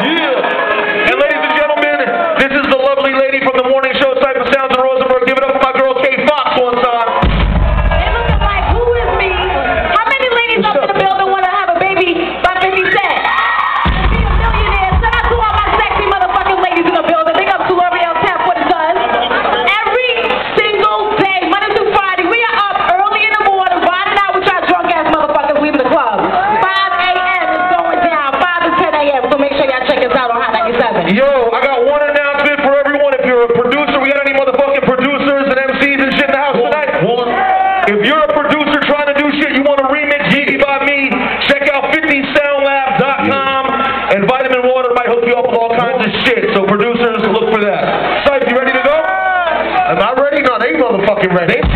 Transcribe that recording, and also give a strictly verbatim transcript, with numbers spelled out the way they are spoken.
Yeah. And ladies and gentlemen, this is the lovely lady from the morning show, Cypher Sounds in Rosenberg. Give it up for my girl, Kay Fox, one time. They looking like, who is me? How many ladies up in the building want to have a baby by fifty cent? Be a millionaire. Shout out to all my sexy motherfucking ladies in the building. Big up to L'Oreal Tap what it does. Every single day, Monday through Friday, we are up early in the morning, riding out with y'all drunk ass motherfuckers leaving the club. five A M is going down, five to ten A M So make sure y'all check us out on Hot ninety-seven. Yo, I got one announcement for everyone. If you're a producer, we got any motherfucking producers and M Cs and shit in the house tonight? If you're a producer trying to do shit, you want to remix G by me, check out fifty sound lab dot com, and Vitamin Water might hook you up with all kinds of shit. So producers, look for that. Sipe, you ready to go? Am I ready? No, they motherfucking ready.